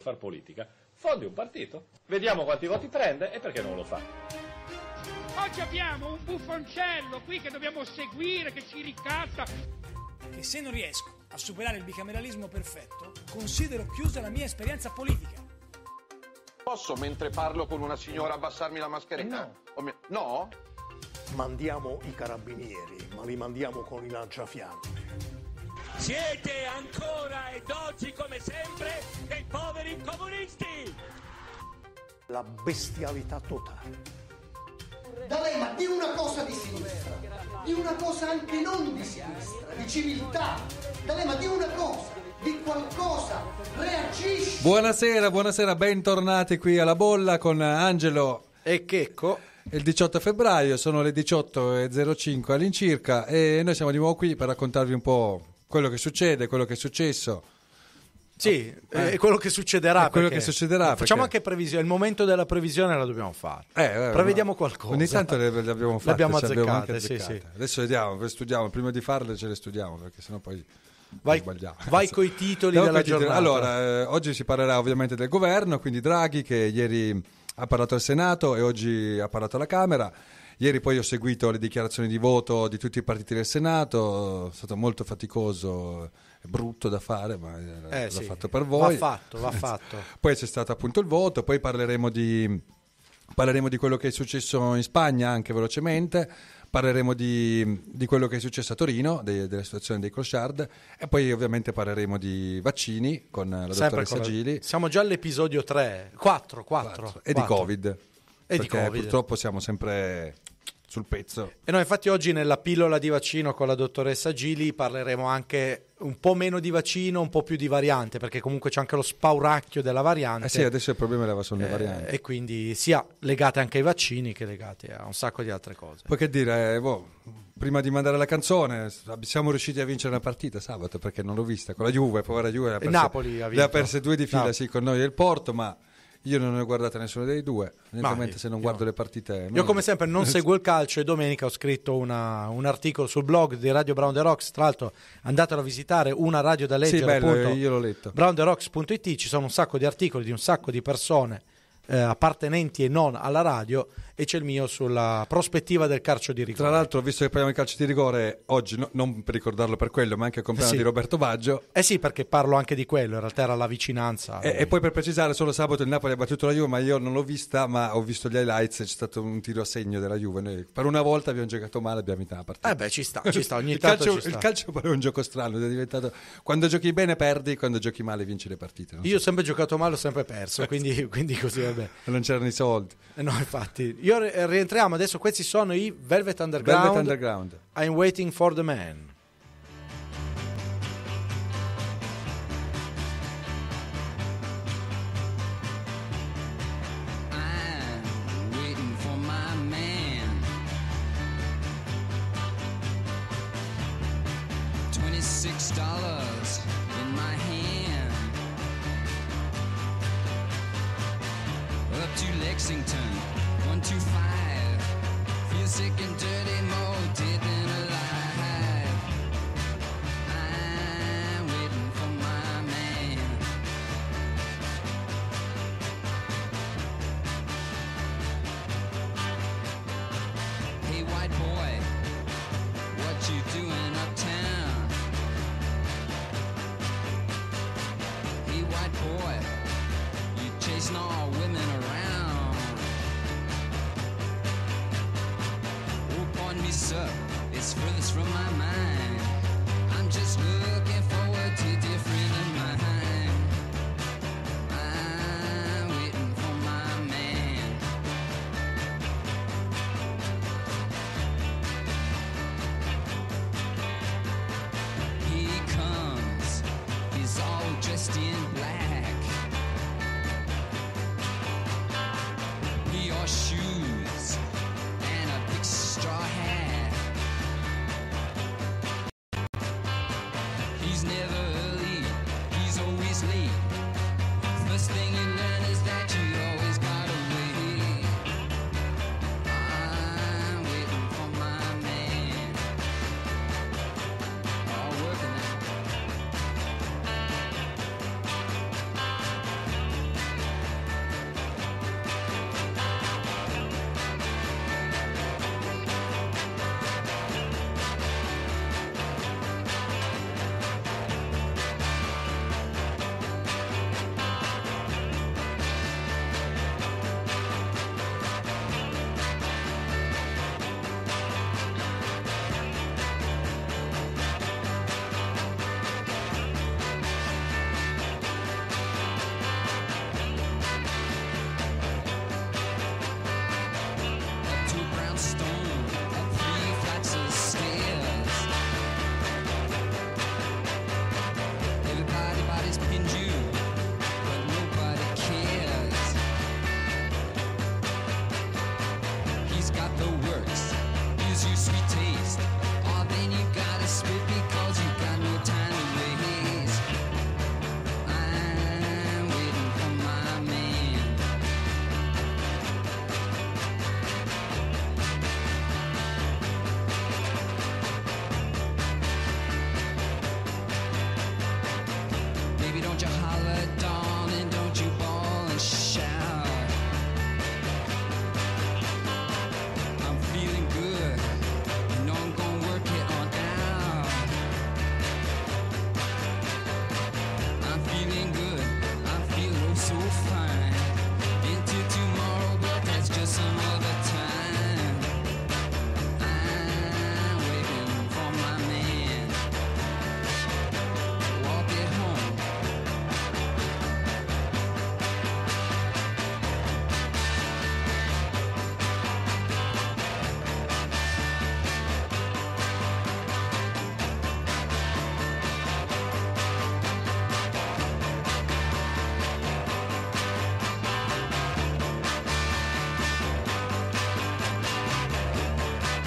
far politica, fondi un partito, vediamo quanti voti prende e perché non lo fa. Oggi abbiamo un buffoncello qui che dobbiamo seguire, che ci ricassa. E se non riesco a superare il bicameralismo perfetto, considero chiusa la mia esperienza politica. Posso, mentre parlo con una signora, abbassarmi la mascherina? No? Mandiamo i carabinieri, ma li mandiamo con i lanciafiamme. Siete ancora ed oggi come sempre dei poveri comunisti! La bestialità totale. D'Alema, di una cosa di sinistra, di una cosa anche non di sinistra, di civiltà. D'Alema, di una cosa, di qualcosa, reagisci. Buonasera, bentornati qui alla Bolla con Angelo e Checco. Il 18 febbraio, sono le 18.05 all'incirca e noi siamo di nuovo qui per raccontarvi un po' quello che succede, quello che è successo. Sì, e quello che succederà. Quello che succederà. Facciamo anche previsione, il momento della previsione la dobbiamo fare. Prevediamo qualcosa. Ogni tanto le abbiamo fatte. L'abbiamo azzecate, abbiamo sì. Adesso vediamo, studiamo, prima di farle ce le studiamo perché sennò poi sbagliamo. Vai coi titoli della giornata. Allora, oggi si parlerà ovviamente del governo, quindi Draghi che ieri ha parlato al Senato e oggi ha parlato alla Camera. Ieri poi ho seguito le dichiarazioni di voto di tutti i partiti del Senato, è stato molto faticoso, è brutto da fare, ma l'ho fatto per voi. Va fatto. Poi c'è stato appunto il voto, poi parleremo di quello che è successo in Spagna anche velocemente, parleremo di quello che è successo a Torino, della situazione dei clochard e poi ovviamente parleremo di vaccini con la dottoressa Gili. Siamo già all'episodio 4. E di Covid. Perché Covid. Purtroppo siamo sempre sul pezzo. E noi infatti oggi nella pillola di vaccino con la dottoressa Gili parleremo anche un po' meno di vaccino, un po' più di variante, perché comunque c'è anche lo spauracchio della variante. Sì, adesso il problema sono le varianti. E quindi sia legate anche ai vaccini che legate a un sacco di altre cose. Poi che dire, prima di mandare la canzone, siamo riusciti a vincere una partita sabato, perché non l'ho vista, con la Juve, povera Juve. Napoli ha vinto. Le ha perse 2 di fila, sì, con noi e il Porto, ma io non ne ho guardate nessuno dei due, evidentemente se non guardo le partite. Io come sempre non seguo il calcio e domenica ho scritto un articolo sul blog di Radio Brown the Rocks, tra l'altro andatelo a visitare, una radio da leggere, sì, bello, io l'ho letto. browntheRocks.it, ci sono un sacco di articoli di un sacco di persone appartenenti e non alla radio, e c'è il mio sulla prospettiva del calcio di rigore. Tra l'altro, visto che parliamo di calcio di rigore oggi, non per ricordarlo per quello, ma anche il compleanno di Roberto Baggio. Sì, perché parlo anche di quello, in realtà era la vicinanza. E poi per precisare, solo sabato il Napoli ha battuto la Juve, ma io non l'ho vista, ma ho visto gli highlights e c'è stato un tiro a segno della Juve. Noi per una volta abbiamo giocato male, abbiamo vinto la partita. Ci sta, ogni tanto ci sta. Il calcio però è un gioco strano, è diventato quando giochi bene perdi, quando giochi male vinci le partite. Io ho sempre giocato male, ho sempre perso, quindi così vabbè. Non c'erano i soldi. No, infatti. Io rientriamo adesso, questi sono i Velvet Underground. I'm Waiting for the Man. I'm waiting for my man. $26 in my hand. Up to Lexington, 125. Feel sick and dirty, more dead than alive. I'm waiting for my man. Hey white boy, what you doing uptown? Hey white boy, you chasing all women around. Oh, pardon me, sir, it's furthest from my mind. I'm just looking forward to different in my mind. I'm waiting for my man. He comes, he's all dressed in black. He wore shoes and a big straw hat. He's never early, he's always late. First thing you learn is that you always gotta wait. I'm waiting for my man. All working out.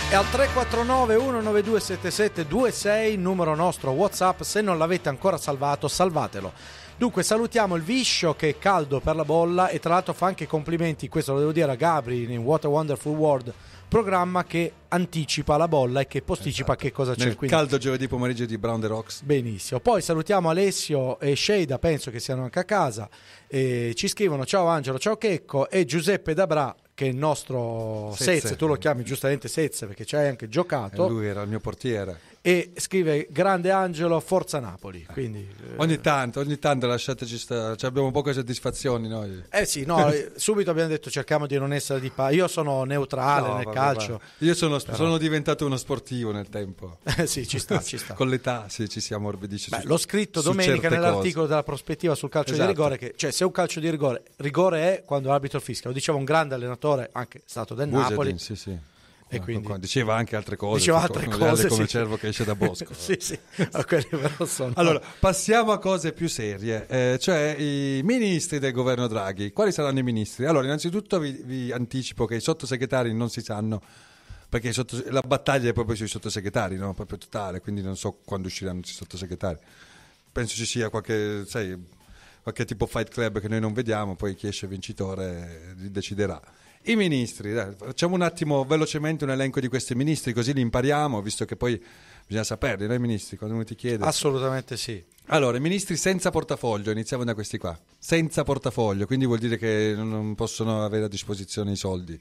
E al 349 192 7726, numero nostro WhatsApp, se non l'avete ancora salvato, salvatelo. Dunque salutiamo il Viscio che è caldo per la bolla e tra l'altro fa anche complimenti, questo lo devo dire a Gabri in What a Wonderful World, programma che anticipa la bolla e che posticipa che cosa c'è. Nel Quindi, caldo giovedì pomeriggio di Brown the Rocks. benissimo. Poi salutiamo Alessio e Sheida, penso che siano anche a casa. Ci scrivono ciao Angelo, ciao Checco, e Giuseppe Dabra, che è il nostro Sezze, tu lo chiami giustamente Sezze perché ci hai anche giocato. Lui era il mio portiere. E scrive grande Angelo, forza Napoli. Quindi, Ogni tanto lasciateci stare, abbiamo poche soddisfazioni noi. sì, no, subito abbiamo detto cerchiamo di non essere di io sono neutrale nel calcio. Io sono diventato uno sportivo nel tempo. Sì, ci sta. Con l'età sì, ci si ammorbidisce. L'ho scritto domenica nell'articolo della prospettiva sul calcio di rigore, che cioè se un calcio di rigore è quando l'arbitro fischia. Lo diceva un grande allenatore, anche stato del Napoli. Sì. E quindi diceva anche altre cose, come il cervo che esce da bosco. sì, quelli però sono. Allora, passiamo a cose più serie, cioè i ministri del governo Draghi. Quali saranno i ministri? Allora, innanzitutto vi anticipo che i sottosegretari non si sanno, perché la battaglia è proprio sui sottosegretari, no? Proprio totale, quindi non so quando usciranno i sottosegretari. Penso ci sia qualche tipo Fight Club che noi non vediamo, poi chi esce vincitore deciderà. I ministri, facciamo un attimo velocemente un elenco di questi ministri, così li impariamo, visto che poi bisogna saperli, no? I ministri, quando uno ti chiede. Assolutamente sì. Allora, i ministri senza portafoglio, iniziamo da questi qua. Senza portafoglio, quindi vuol dire che non possono avere a disposizione i soldi.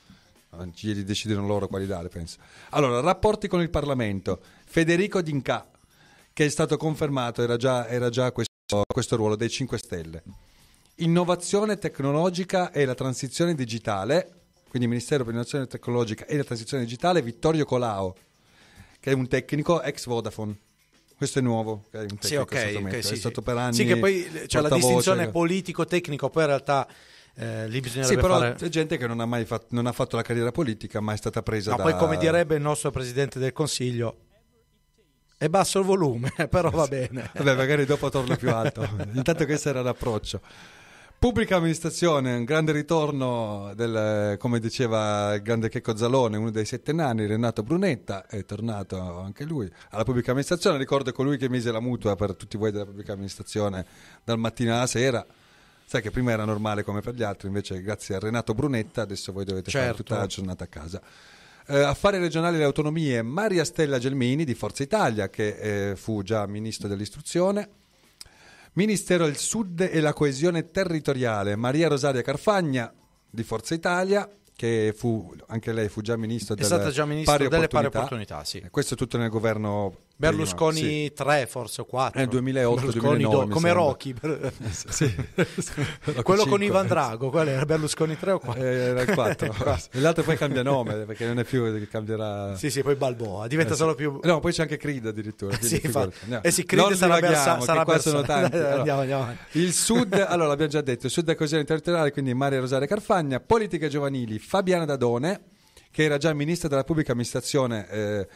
Ci decidono loro quali dare, penso. Allora, rapporti con il Parlamento. Federico D'Inca, che è stato confermato, era già questo ruolo dei 5 Stelle. Innovazione tecnologica e la transizione digitale, quindi Ministero per l'innovazione tecnologica e la transizione digitale, Vittorio Colao, che è un tecnico ex Vodafone. Questo è nuovo, che è un tecnico ok, è stato per anni. Sì, che poi c'è la distinzione politico-tecnico, poi in realtà lì bisognerebbe però fare. C'è gente che non ha fatto la carriera politica, ma è stata presa no, da. Poi come direbbe il nostro Presidente del Consiglio, è basso il volume, però va bene. Vabbè, magari dopo torna più alto. Intanto questo era l'approccio. Pubblica amministrazione, un grande ritorno come diceva il grande Checco Zalone, uno dei 7 nani, Renato Brunetta, è tornato anche lui alla pubblica amministrazione. Ricordo colui che mise la mutua per tutti voi della pubblica amministrazione dal mattino alla sera. Sai che prima era normale come per gli altri, invece grazie a Renato Brunetta adesso voi dovete fare tutta la giornata a casa. Affari regionali e le autonomie, Maria Stella Gelmini di Forza Italia, che fu già ministro dell'istruzione. Ministero del Sud e la coesione territoriale, Maria Rosaria Carfagna di Forza Italia, che anche lei fu già ministro delle pari opportunità. Sì. Questo tutto nel governo Berlusconi 3 forse o 4 nel 2008-2009 come Rocky sì. Quello con Ivan Drago, quello era Berlusconi 3 o 4? Era il 4 e l'altro poi cambia nome perché non è più che cambierà poi Balboa diventa solo più no, poi c'è anche Creed addirittura Creed sarà qua sono tanti andiamo. Il Sud, allora l'abbiamo già detto, il Sud e coesione territoriale, quindi Maria Rosaria Carfagna. Politiche giovanili, Fabiana Dadone, che era già ministra della pubblica amministrazione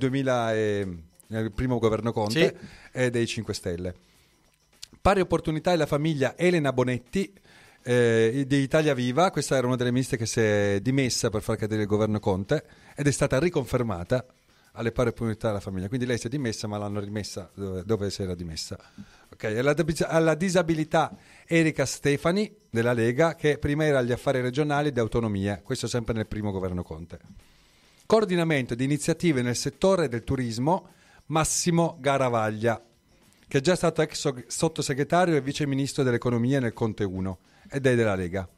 nel primo governo Conte, e dei 5 Stelle. Pari opportunità e la famiglia, Elena Bonetti di Italia Viva. Questa era una delle ministre che si è dimessa per far cadere il governo Conte ed è stata riconfermata alle pari opportunità e alla famiglia. Quindi lei si è dimessa, ma l'hanno rimessa dove si era dimessa. Alla disabilità, Erika Stefani della Lega, che prima era agli affari regionali ed autonomia, questo sempre nel primo governo Conte. Coordinamento di iniziative nel settore del turismo, Massimo Garavaglia, che è già stato ex sottosegretario e vice ministro dell'economia nel Conte 1 ed è della Lega.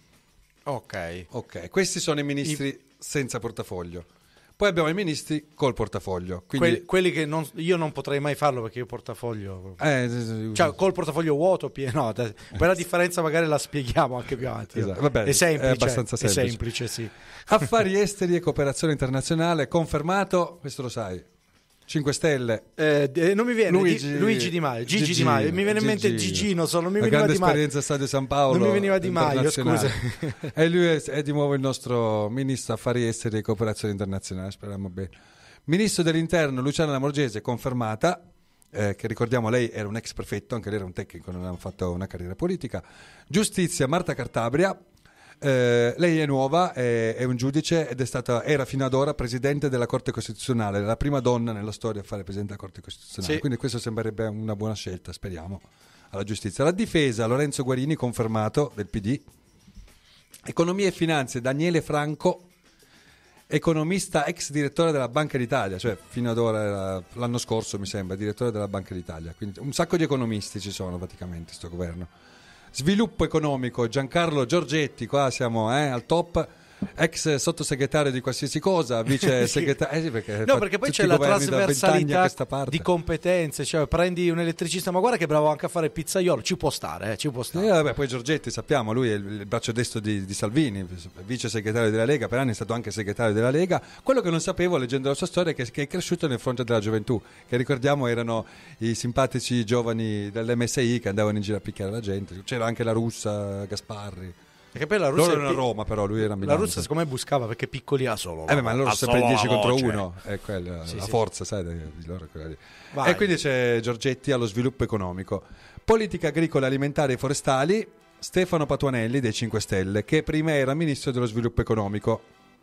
Ok, questi sono i ministri senza portafoglio. Poi abbiamo i ministri col portafoglio. Quindi quelli che io non potrei mai farlo perché io portafoglio. Cioè, col portafoglio vuoto, pieno. Per la differenza magari la spieghiamo anche più avanti. Esatto. Vabbè, è semplice. È abbastanza semplice. È semplice, sì. Affari esteri e cooperazione internazionale, confermato, questo lo sai. 5 Stelle. Non mi viene Luigi Di Maio, Gigi Di Maio, mi viene in mente Gigino, non mi veniva Di Maio. Grande esperienza a Stadio San Paolo. Non mi veniva Di Maio, scusa. E lui è di nuovo il nostro ministro affari esteri e cooperazione internazionale, speriamo bene. Ministro dell'Interno Luciana Lamorgese, confermata, che ricordiamo lei era un ex prefetto, anche lei era un tecnico, non aveva fatto una carriera politica. Giustizia Marta Cartabria. Lei è nuova, è un giudice ed era fino ad ora presidente della Corte Costituzionale, la prima donna nella storia a fare presidente della Corte Costituzionale, Sì. quindi questo sembrerebbe una buona scelta, speriamo, alla giustizia. La difesa, Lorenzo Guarini, confermato, del PD. Economia e finanze, Daniele Franco, economista, ex direttore della Banca d'Italia, cioè fino ad ora, l'anno scorso mi sembra, direttore della Banca d'Italia, quindi un sacco di economisti ci sono praticamente sto governo. Sviluppo economico, Giancarlo Giorgetti, qua siamo al top, ex sottosegretario di qualsiasi cosa, vice segretario. Sì, perché poi c'è la trasversalità di competenze, cioè prendi un elettricista, ma guarda che bravo anche a fare il pizzaiolo, ci può stare. Vabbè, poi Giorgetti sappiamo, lui è il braccio destro di Salvini, vice segretario della Lega, per anni è stato anche segretario della Lega. Quello che non sapevo leggendo la sua storia è che è cresciuto nel fronte della gioventù, che ricordiamo erano i simpatici giovani dell'MSI che andavano in giro a picchiare la gente, c'era anche la Russa, Gasparri. Perché poi la Russia loro erano a Roma, però lui era a Milano. La Russia secondo me buscava perché piccoli ha solo. Ma loro sempre in 10 contro 1, è quella, Sì, la sì. forza, sai, di loro è quella lì. Vai. E quindi c'è Giorgetti allo sviluppo economico. Politica agricola, alimentare e forestali, Stefano Patuanelli dei 5 Stelle, che prima era ministro dello sviluppo economico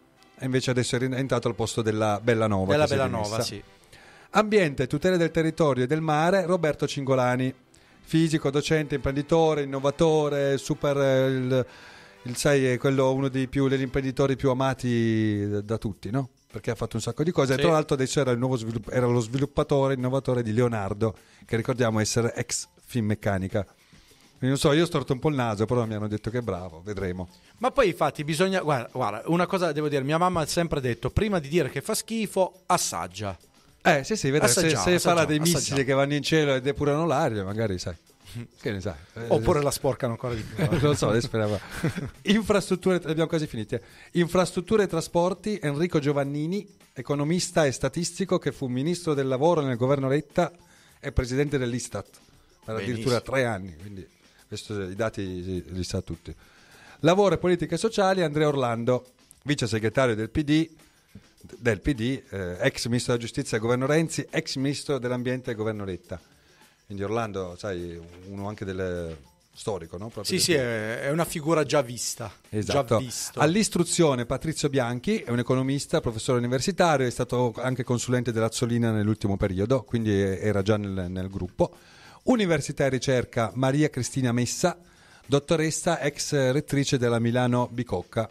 e invece adesso è entrato al posto della Bellanova. Della che si è Bellanova, dimessa. sì. Ambiente, tutela del territorio e del mare, Roberto Cingolani, fisico, docente, imprenditore, innovatore, super sai, è quello uno degli imprenditori più amati da tutti, no? Perché ha fatto un sacco di cose. Sì. E tra l'altro adesso era lo sviluppatore, innovatore di Leonardo, che ricordiamo essere ex Finmeccanica. Quindi non so, io ho storto un po' il naso, però mi hanno detto che è bravo, vedremo. Ma poi infatti bisogna, guarda, una cosa devo dire, mia mamma ha sempre detto, prima di dire che fa schifo, assaggia. Sì, vedrai, se farà dei missili che vanno in cielo e depurano l'aria, magari sai. Che ne sai? Oppure la sporcano ancora di più. Non lo so, adesso speriamo. Infrastrutture, abbiamo quasi finiti. Infrastrutture e trasporti, Enrico Giovannini, economista e statistico che fu ministro del lavoro nel governo Letta e presidente dell'Istat per addirittura 3 anni, quindi questo, i dati li sa tutti. Lavoro e politiche sociali, Andrea Orlando, vice segretario del PD, ex ministro della giustizia del governo Renzi, ex ministro dell'ambiente del governo Letta. Quindi Orlando, sai, uno anche del storico, no? Proprio Sì, è una figura già vista. Esatto. Già visto. All'istruzione Patrizio Bianchi, è un economista, professore universitario, è stato anche consulente dell'Azzolina nell'ultimo periodo, quindi era già nel gruppo. Università e ricerca Maria Cristina Messa, dottoressa, ex rettrice della Milano Bicocca.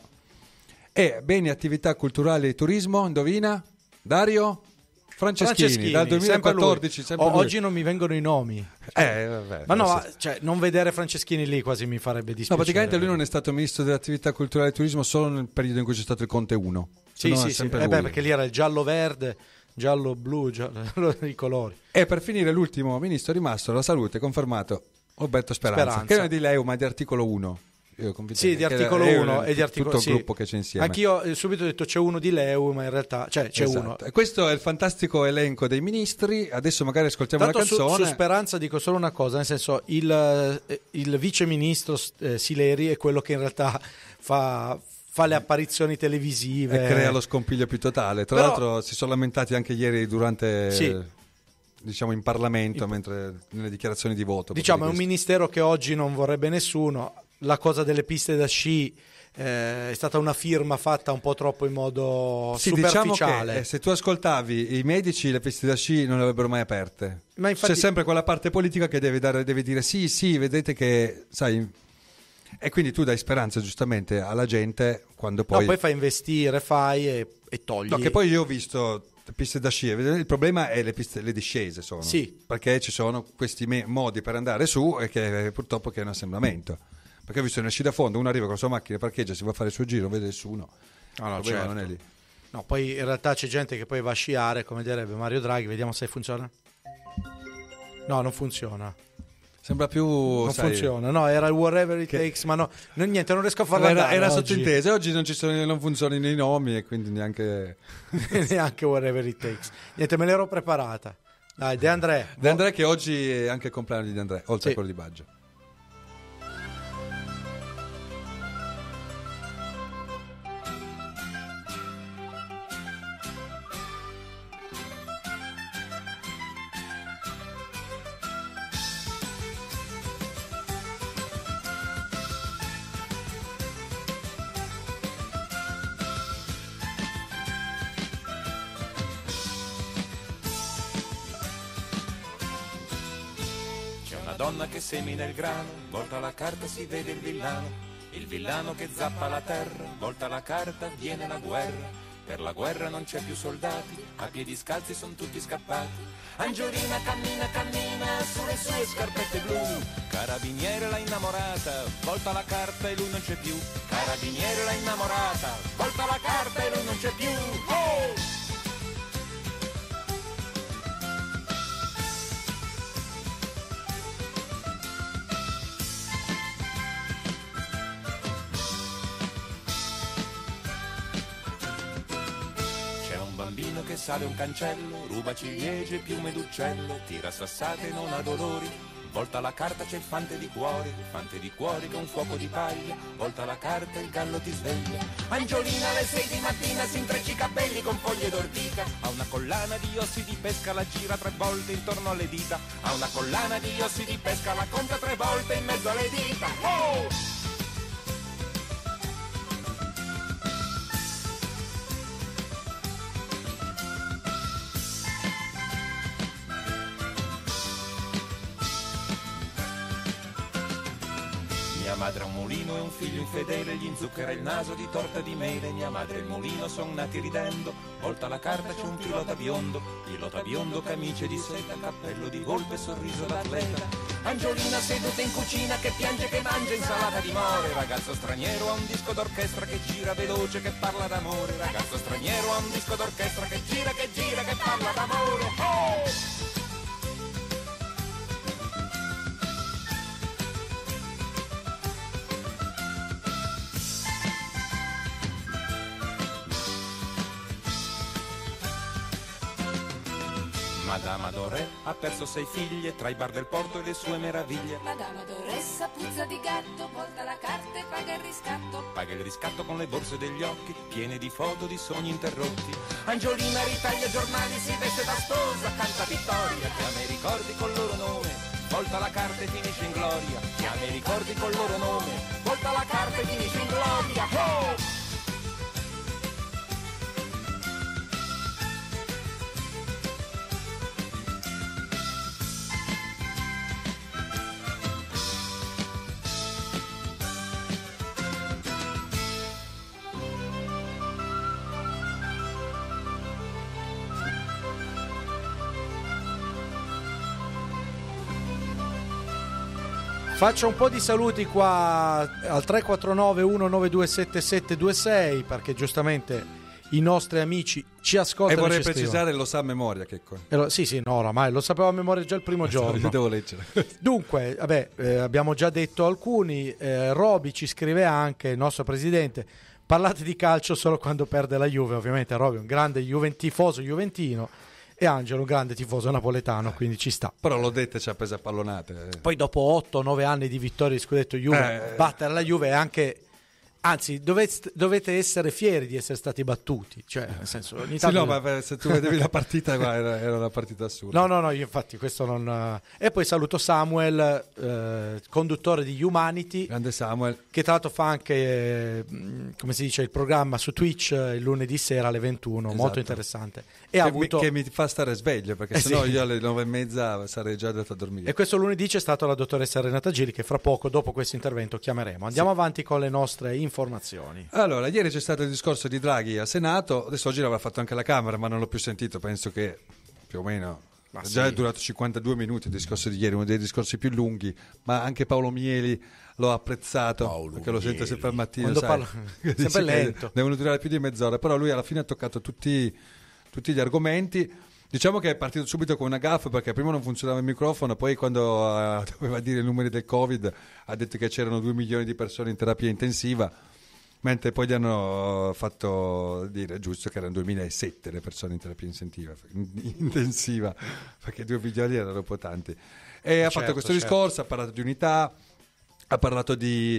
E beni, attività culturali e turismo, indovina? Dario? Franceschini, dal 2014 sempre lui. Oggi non mi vengono i nomi. Vabbè, ma no, non vedere Franceschini lì quasi mi farebbe dispiacere. No, praticamente lui non è stato ministro delle attività culturali e turismo solo nel periodo in cui c'è stato il Conte 1. Sì, perché lì era il giallo-verde, giallo-blu, giallo i colori. E per finire l'ultimo ministro rimasto alla salute, confermato Roberto Speranza. Che non è di Leu ma di articolo 1. Sì, di articolo 1 e di articolo tutto il gruppo che c'è insieme. Anch'io subito ho detto c'è uno di Leu, ma in realtà c'è uno. E questo è il fantastico elenco dei ministri. Adesso magari ascoltiamo la canzone. Su Speranza dico solo una cosa, nel senso il vice ministro Sileri è quello che in realtà fa le apparizioni televisive e crea lo scompiglio più totale. Tra l'altro si sono lamentati anche ieri durante diciamo in Parlamento, mentre nelle dichiarazioni di voto. Diciamo è un ministero che oggi non vorrebbe nessuno. La cosa delle piste da sci è stata una firma fatta un po' troppo in modo superficiale. Diciamo che se tu ascoltavi i medici le piste da sci non le avrebbero mai aperte. Ma infatti, c'è sempre quella parte politica che deve dire sì, vedete che sai. E quindi tu dai speranza giustamente alla gente quando poi. No, poi fai investire, fai e togli. No, che poi io ho visto piste da sci, il problema è le discese sono. Sì. Perché ci sono questi modi per andare su e che purtroppo che è un assemblamento. Perché ho visto nel sci da fondo, uno arriva con la sua macchina, parcheggia, si va a fare il suo giro, non vede nessuno. No, il problema non è lì. No, poi in realtà c'è gente che poi va a sciare, come direbbe Mario Draghi, vediamo se funziona. No, non funziona. Sembra più. Non funziona, no, era il whatever it takes, ma no, niente, non riesco a farlo andare. Era sottinteso, oggi non funzionano i nomi e quindi neanche. neanche whatever it takes. Niente, me l'ero preparata. Dai, De André. Che oggi è anche il compleanno di De André, oltre a quello di Baggio. donna che semina il grano, volta la carta si vede il villano che zappa la terra, volta la carta viene la guerra. Per la guerra non c'è più soldati, a piedi scalzi son tutti scappati. Angiolina cammina, cammina sulle sue scarpette blu. Carabiniere l'ha innamorata, volta la carta e lui non c'è più. Carabiniere l'ha innamorata, volta la carta e lui non c'è più. Oh! Che sale un cancello, ruba ciliegie, piume d'uccello, tira sassate e non ha dolori. Volta la carta c'è il fante di cuori che un fuoco di paglia. Volta la carta e il gallo ti sveglia. Angiolina alle 6 di mattina si intreccia i capelli con foglie d'ortica. Ha una collana di ossi di pesca, la gira 3 volte intorno alle dita. Ha una collana di ossi di pesca, la conta 3 volte in mezzo alle dita. Oh! Mia madre ha un mulino e un figlio infedele, gli inzucchera il naso di torta di mele. Mia madre e il mulino son nati ridendo, volta la carta c'è un pilota biondo, camicie di seta, cappello di volpe, sorriso d'atleta. Angiolina seduta in cucina che piange che mangia insalata di more. Ragazzo straniero ha un disco d'orchestra che gira veloce che parla d'amore. Ragazzo straniero ha un disco d'orchestra che gira che parla d'amore. Oh! Madama Doré ha perso 6 figlie tra i bar del porto e le sue meraviglie. Madama Doressa puzza di gatto, volta la carta e paga il riscatto. Paga il riscatto con le borse degli occhi, piene di foto di sogni interrotti. Angiolina ritaglia giornali, si veste da sposa, canta vittoria, chiama i ricordi col loro nome. Volta la carta e finisce in gloria, chiama i ricordi col loro nome. Volta la carta e finisce in gloria. Oh! Faccio un po' di saluti qua al 349 192 7726 perché giustamente i nostri amici ci ascoltano. E vorrei precisare, lo sa a memoria Checco. Sì, no, oramai lo sapevo a memoria già il primo giorno. Devo leggere. Dunque, abbiamo già detto alcuni. Roby ci scrive anche, il nostro presidente, parlate di calcio solo quando perde la Juve. Ovviamente Roby è un grande tifoso juventino. E Angelo un grande tifoso napoletano, quindi ci sta. Però l'ho detto, ci ha preso a pallonate. Poi dopo 8-9 anni di vittorie di scudetto Juve, battere la Juve è anche... Anzi, dovete essere fieri di essere stati battuti. Cioè, nel senso, ogni tanto... Sì, no, ma se tu vedevi la partita, era una partita assurda. No, io infatti questo non... E poi saluto Samuel, conduttore di Humanity. Grande Samuel. Che tra l'altro fa anche, come si dice, il programma su Twitch il lunedì sera alle 21. Esatto. Molto interessante. Che mi fa stare sveglio, perché sennò io alle 9:30 sarei già andato a dormire. E questo lunedì c'è stata la dottoressa Renata Giri, che fra poco, dopo questo intervento, chiameremo. Andiamo avanti con le nostre informazioni. Allora, ieri c'è stato il discorso di Draghi al Senato, adesso oggi l'aveva fatto anche alla Camera, ma non l'ho più sentito, penso che più o meno già è durato 52 minuti il discorso di ieri, uno dei discorsi più lunghi, ma anche Paolo Mieli l'ho apprezzato, perché lo sento sempre al mattino, sempre lento. Devono durare più di mezz'ora, però lui alla fine ha toccato tutti gli argomenti. Diciamo che è partito subito con una gaffa, perché prima non funzionava il microfono, poi quando doveva dire i numeri del Covid ha detto che c'erano 2 milioni di persone in terapia intensiva, mentre poi gli hanno fatto dire giusto che erano 2007 le persone in terapia intensiva, perché 2 milioni erano un po' tanti. E ha fatto questo discorso, ha parlato di unità, ha parlato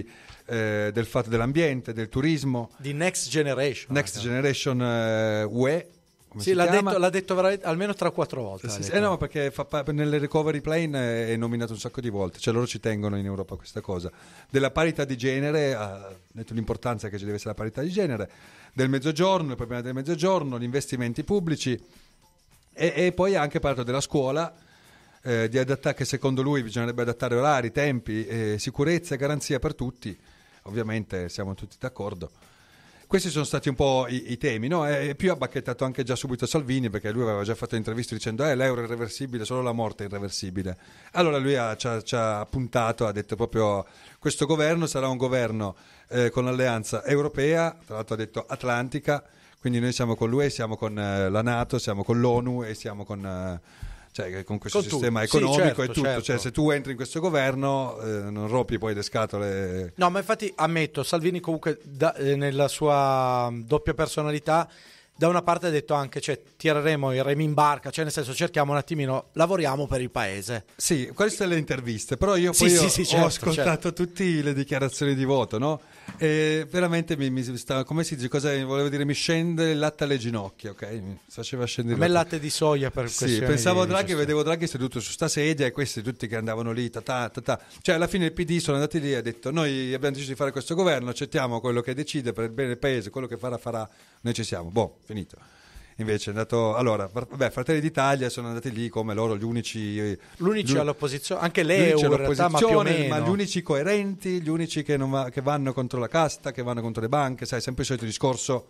del fatto dell'ambiente, del turismo, di Next Generation UE. Sì, l'ha detto veramente almeno 3-4 volte. Sì, no, perché nelle recovery plane è nominato un sacco di volte, cioè loro ci tengono in Europa questa cosa. Della parità di genere, ha detto l'importanza che ci deve essere la parità di genere, del mezzogiorno, il problema del mezzogiorno, gli investimenti pubblici e poi ha anche parlato della scuola, di adattare, che secondo lui bisognerebbe adattare orari, tempi, sicurezza e garanzia per tutti. Ovviamente siamo tutti d'accordo. Questi sono stati un po' i temi, no? E più ha bacchettato anche già subito Salvini, perché lui aveva già fatto interviste dicendo l'euro è irreversibile, solo la morte è irreversibile. Allora lui ci ha puntato, ha detto proprio questo governo sarà un governo con l'alleanza europea, tra l'altro ha detto atlantica, quindi noi siamo con l'UE, siamo con la NATO, siamo con l'ONU e siamo con questo sistema economico e tutto. Certo. Cioè, se tu entri in questo governo non rompi poi le scatole. No, ma infatti ammetto, Salvini comunque nella sua doppia personalità, da una parte ha detto anche, cioè, tireremo i remi in barca, cioè nel senso cerchiamo un attimino, lavoriamo per il paese. Sì, queste le interviste, però io poi ho ascoltato tutte le dichiarazioni di voto, no? E veramente mi stava, come si dice, volevo dire, mi scende il latte alle ginocchia, ok? Mi faceva scendere a me il latte di soia per sì, pensavo a Draghi, vedevo Draghi seduto su sta sedia e questi tutti che andavano lì, cioè alla fine il PD sono andati lì e ha detto noi abbiamo deciso di fare questo governo, accettiamo quello che decide per il bene del paese, quello che farà, noi ci siamo, finito. Invece è andato, allora, Fratelli d'Italia sono andati lì come loro gli unici all'opposizione, anche l'EU in realtà, ma più o meno, ma gli unici coerenti, gli unici che vanno contro la casta, che vanno contro le banche, sai, sempre il solito discorso,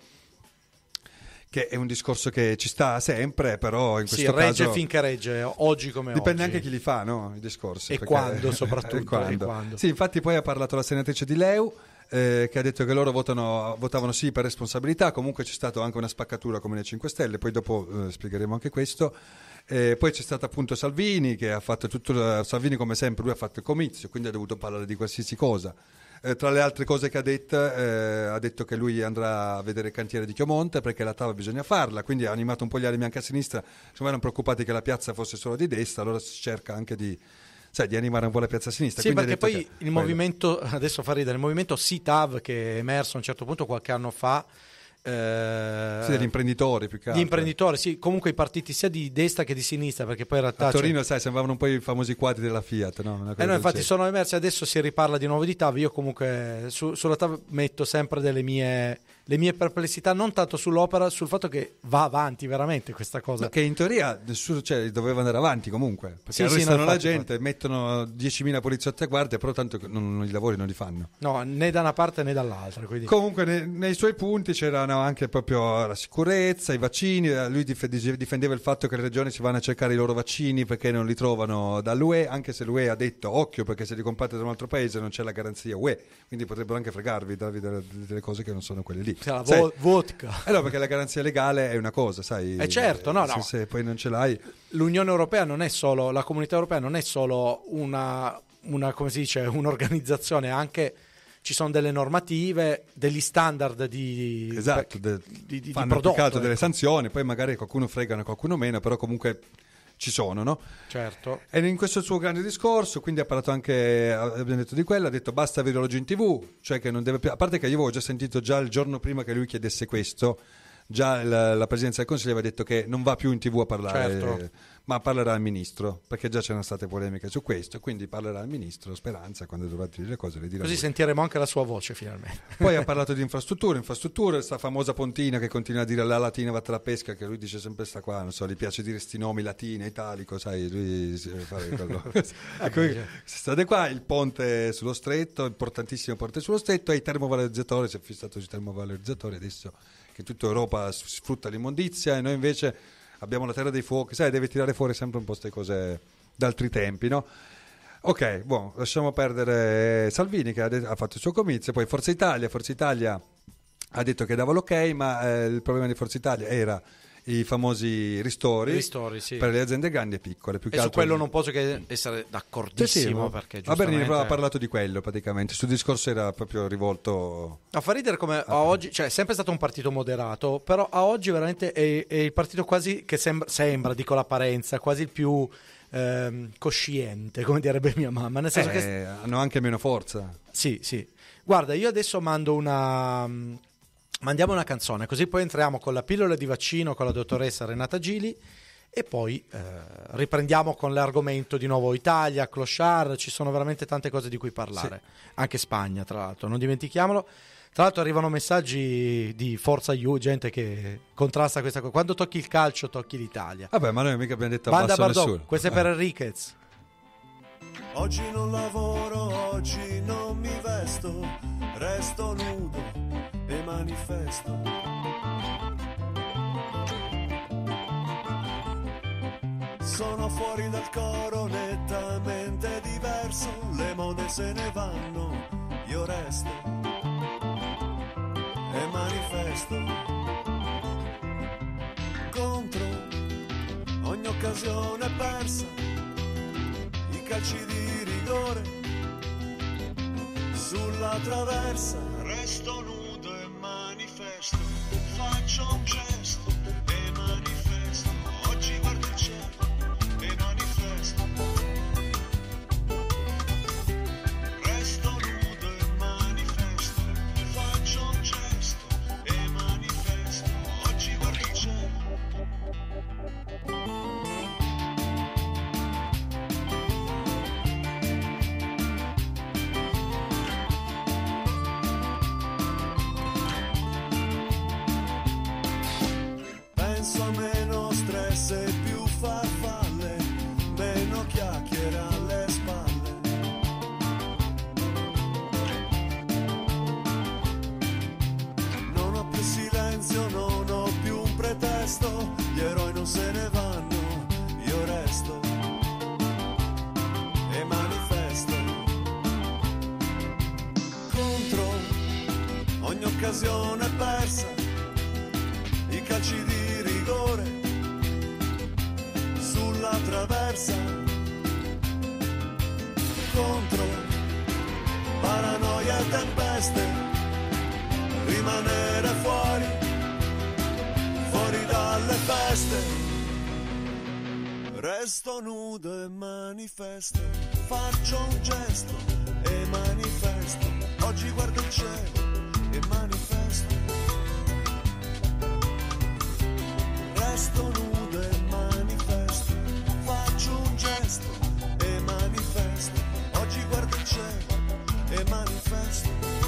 che è un discorso che ci sta sempre, però in questo caso regge finché regge, oggi come dipende oggi. Anche chi li fa, no? I discorsi. E quando soprattutto. E quando. Sì, infatti poi ha parlato la senatrice di Leu, che ha detto che loro votavano sì per responsabilità, comunque c'è stata anche una spaccatura come nei 5 Stelle, poi dopo spiegheremo anche questo. Poi c'è stato appunto Salvini che ha fatto Salvini come sempre, lui ha fatto il comizio, quindi ha dovuto parlare di qualsiasi cosa. Tra le altre cose che ha detto che lui andrà a vedere il cantiere di Chiomonte perché la TAV bisogna farla, quindi ha animato un po' gli animi anche a sinistra, insomma erano preoccupati che la piazza fosse solo di destra, allora si cerca anche di animare un po' la piazza a sinistra. Sì, perché poi il movimento, adesso fa ridere, il movimento Sì-TAV che è emerso a un certo punto qualche anno fa, sì, degli imprenditori più che altro. Gli imprenditori, sì, comunque i partiti sia di destra che di sinistra, perché poi in realtà a Torino, sai, sembravano un po' i famosi quadri della Fiat, no? No, infatti sono emersi, adesso si riparla di nuovo di TAV. Io comunque sulla TAV metto sempre le mie perplessità, non tanto sull'opera, sul fatto che va avanti veramente questa cosa. Che in teoria nessuno, doveva andare avanti comunque, perché arrestano la gente, mettono 10.000 poliziotti a guardia, però tanto i lavori non li fanno. No, né da una parte né dall'altra. Quindi. Comunque nei suoi punti c'erano anche proprio la sicurezza, i vaccini, lui difendeva il fatto che le regioni si vanno a cercare i loro vaccini perché non li trovano dall'UE, anche se l'UE ha detto occhio perché se li comprate da un altro paese non c'è la garanzia UE, quindi potrebbero anche fregarvi, darvi delle cose che non sono quelle lì. Vodka. No, perché la garanzia legale è una cosa, sai. Certo, no. Se poi non ce l'hai. L'Unione Europea non è solo, la Comunità Europea non è solo una come si dice, un'organizzazione, anche ci sono delle normative, degli standard di fanno prodotto, applicato delle sanzioni, poi magari qualcuno fregano e qualcuno meno, però comunque ci sono, no? Certo. E in questo suo grande discorso, quindi ha parlato anche, abbiamo detto di quello, ha detto basta avere orologio in TV, cioè che non deve più, a parte che io avevo già sentito già il giorno prima che lui chiedesse questo, già la Presidenza del Consiglio aveva detto che non va più in TV a parlare, certo. Ma parlerà al Ministro, perché già c'erano state polemiche su questo, quindi parlerà al Ministro, Speranza, quando dovrà dire le cose le dirà così lui. Sentiremo anche la sua voce finalmente. Poi ha parlato di infrastrutture, sta famosa Pontina che continua a dire la latina va tra la pesca, che lui dice sempre sta qua, non so, gli piace dire sti nomi latine, italico, sai, lui fare quello. State qua, il ponte sullo stretto, importantissimo ponte sullo stretto, e i termovalorizzatori, si è fissato sui termovalorizzatori adesso che tutta Europa sfrutta l'immondizia e noi invece abbiamo la terra dei fuochi, sai, devi tirare fuori sempre un po' queste cose d'altri tempi, no? Ok, lasciamo perdere Salvini che ha fatto il suo comizio, poi Forza Italia ha detto che dava l'ok, ma il problema di Forza Italia era i famosi ristori sì. Per le aziende grandi e piccole. Più che su altro quello non posso che essere d'accordissimo, perché giustamente... ha parlato di quello praticamente, sul discorso era proprio rivolto... A fa ridere come a oggi, cioè è sempre stato un partito moderato, però a oggi veramente è il partito quasi che sembra, dico l'apparenza, quasi il più cosciente, come direbbe mia mamma, nel senso che hanno anche meno forza. Sì. Guarda, io adesso mandiamo una canzone, così poi entriamo con la pillola di vaccino con la dottoressa Renata Gili e poi riprendiamo con l'argomento di nuovo Italia, clochard, ci sono veramente tante cose di cui parlare, anche Spagna tra l'altro, non dimentichiamolo. Tra l'altro arrivano messaggi di Forza You, gente che contrasta questa cosa, quando tocchi il calcio tocchi l'Italia. Vabbè, ma noi mica abbiamo detto Banda abbasso Bardot, nessuno. questo è per Enriquez. Oggi non lavoro, oggi non mi vesto, resto nudo e manifesto. Sono fuori dal coro, nettamente diverso, le mode se ne vanno, io resto e manifesto contro ogni occasione persa, i calci di rigore sulla traversa, resto nudo e manifesto, faccio un gesto e manifesto, oggi guardo il cielo e manifesto, resto nudo e manifesto, faccio un gesto e manifesto, oggi guardo il cielo. Penso a meno stress e più farfalle, meno chiacchiere alle spalle. Non ho più silenzio, non ho più un pretesto, gli eroi non se ne vanno, io resto e manifesto contro ogni occasione persa, i calci di rigore sulla traversa, contro paranoia e tempeste, rimanere fuori, fuori dalle feste, resto nudo e manifesto, faccio un gesto e manifesto, oggi guardo il cielo e manifesto, resto nudo e manifesto, faccio un gesto e manifesto, oggi guardo il cielo e manifesto.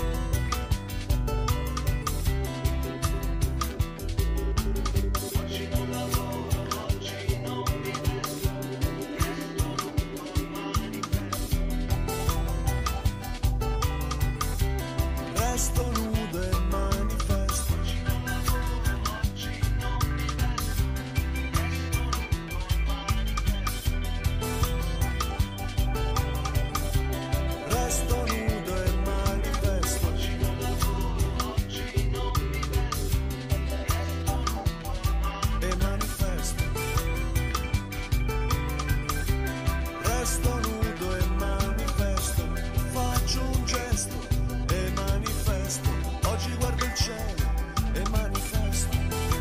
Oggi non lavoro, oggi non mi vesto, resto nudo e manifesto, resto nudo e manifesto. Oggi non lavoro, oggi non mi vesto, resto nudo e manifesto. Oggi non lavoro, oggi non mi vesto, e manifesto. Resto nudo e manifesto, faccio un gesto e manifesto, oggi guardo il cielo e manifesto.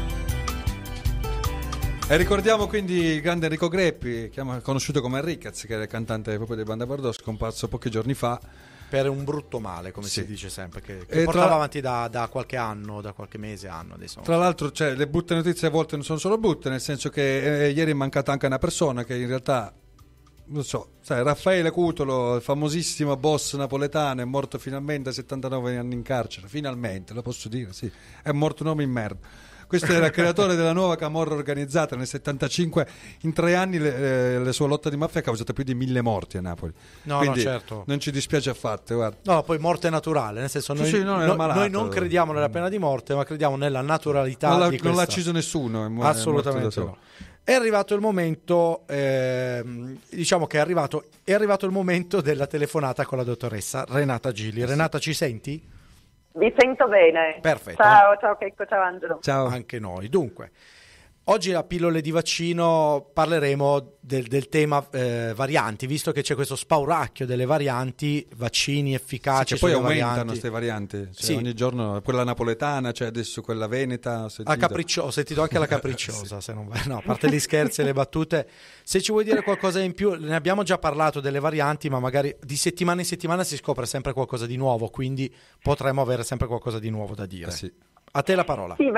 E ricordiamo quindi il grande Enrico Greppi, conosciuto come Enriquez, che era il cantante proprio dei Banda Bardot, scomparso pochi giorni fa. Per un brutto male, come Sì. si dice sempre, che E portava avanti da qualche anno, da qualche mese, anno adesso. Tra l'altro, le brutte notizie a volte non sono solo brutte, nel senso che ieri è mancata anche una persona che in realtà, non so, sai, Raffaele Cutolo, il famosissimo boss napoletano, è morto finalmente a 79 anni in carcere, finalmente, lo posso dire, sì, è morto un uomo in merda. Questo era il creatore della nuova camorra organizzata nel 75. In 3 anni le sue lotte di mafia ha causato più di 1000 morti a Napoli. No, Quindi certo. non ci dispiace affatto, guarda. No, poi morte naturale, nel senso Sì, no, era malato. noi non crediamo nella pena di morte, ma crediamo nella naturalità Non l'ha, di questa. non l'ha ucciso nessuno. È morto da Assolutamente solo. no. È arrivato il momento, diciamo che è arrivato il momento della telefonata con la dottoressa Renata Gilli. Renata, ci senti? Vi sento bene. Perfetto. Ciao Checco, ciao Angelo. Ciao. Anche noi. Dunque, oggi a pillole di vaccino parleremo del tema varianti, visto che c'è questo spauracchio delle varianti, vaccini efficaci. Che poi sulle aumentano varianti. queste varianti, cioè, Sì. ogni giorno quella napoletana, cioè adesso quella veneta. Ho sentito anche la capricciosa, se non no, a parte gli scherzi e le battute. Se ci vuoi dire qualcosa in più, ne abbiamo già parlato delle varianti, ma magari di settimana in settimana si scopre sempre qualcosa di nuovo, quindi potremmo avere sempre qualcosa di nuovo da dire. Sì. A te la parola. Sì, ma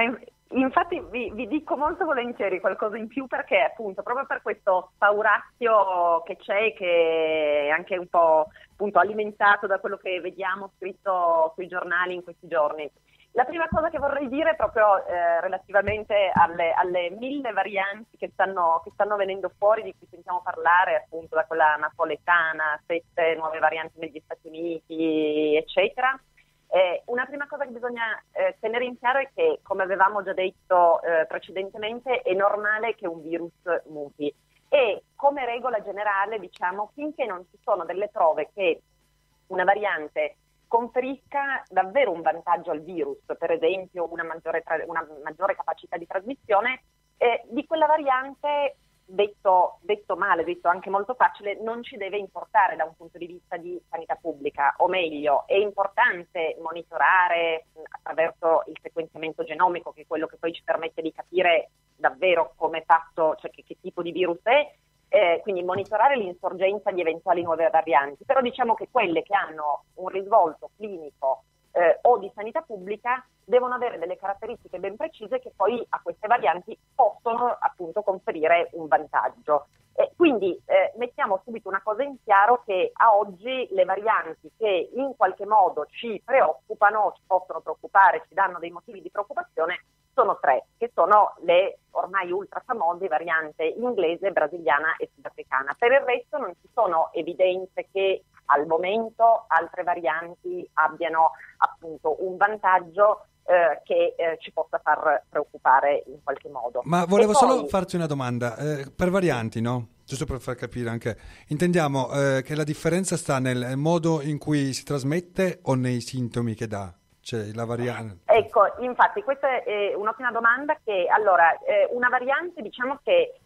Infatti vi dico molto volentieri qualcosa in più, perché appunto proprio per questo spaurazio che c'è, che è anche un po' appunto alimentato da quello che vediamo scritto sui giornali in questi giorni. La prima cosa che vorrei dire è proprio relativamente alle 1000 varianti che stanno venendo fuori, di cui sentiamo parlare, appunto da quella napoletana, 7 nuove varianti negli Stati Uniti, eccetera. Una prima cosa che bisogna tenere in chiaro è che, come avevamo già detto precedentemente, è normale che un virus muti, e come regola generale, diciamo, finché non ci sono delle prove che una variante conferisca davvero un vantaggio al virus, per esempio una maggiore capacità di trasmissione, di quella variante, detto male, detto anche molto facile, non ci deve importare da un punto di vista di sanità pubblica, o meglio, è importante monitorare attraverso il sequenziamento genomico, che è quello che poi ci permette di capire davvero come è fatto, cioè che tipo di virus è, quindi monitorare l'insorgenza di eventuali nuove varianti, però diciamo che quelle che hanno un risvolto clinico o di sanità pubblica devono avere delle caratteristiche ben precise che poi a queste varianti possono appunto conferire un vantaggio. Quindi mettiamo subito una cosa in chiaro, che a oggi le varianti che in qualche modo ci preoccupano, ci possono preoccupare, ci danno dei motivi di preoccupazione, sono 3, che sono le ormai ultra famose variante inglese, brasiliana e sudafricana. Per il resto non ci sono evidenze che al momento altre varianti abbiano appunto un vantaggio che ci possa far preoccupare in qualche modo. Ma volevo solo farti una domanda, per varianti, no? Giusto per far capire anche, intendiamo che la differenza sta nel modo in cui si trasmette o nei sintomi che dà? Cioè la variante. Ecco, infatti questa è un'ottima domanda. Che allora una variante, diciamo che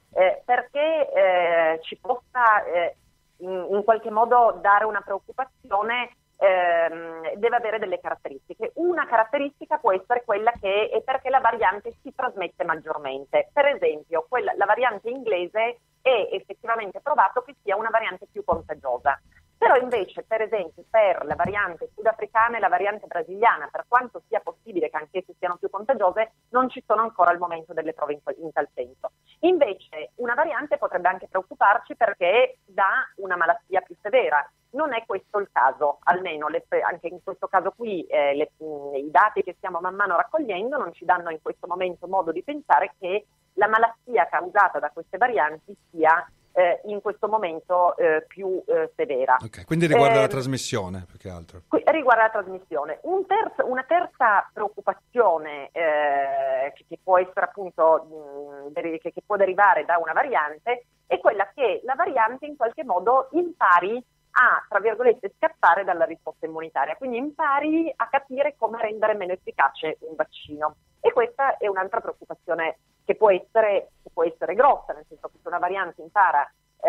perché ci possa in qualche modo dare una preoccupazione, deve avere delle caratteristiche. Una caratteristica può essere quella che è perché la variante si trasmette maggiormente. Per esempio, la variante inglese è effettivamente provato che sia una variante più contagiosa. Però invece, per esempio, per la variante sudafricana e la variante brasiliana, per quanto sia possibile che anch'esse siano più contagiose, non ci sono ancora al momento delle prove in tal senso. Invece, una variante potrebbe anche preoccuparci perché dà una malattia più severa. Non è questo il caso, almeno anche in questo caso qui i dati che stiamo man mano raccogliendo non ci danno in questo momento modo di pensare che la malattia causata da queste varianti sia in questo momento più severa. Okay, quindi riguarda la trasmissione più che altro. Riguarda la trasmissione. Una terza preoccupazione che può essere appunto che può derivare da una variante è quella che la variante in qualche modo impari a, tra virgolette, scappare dalla risposta immunitaria, quindi impari a capire come rendere meno efficace un vaccino. E questa è un'altra preoccupazione che può essere grossa, nel senso che se una variante impara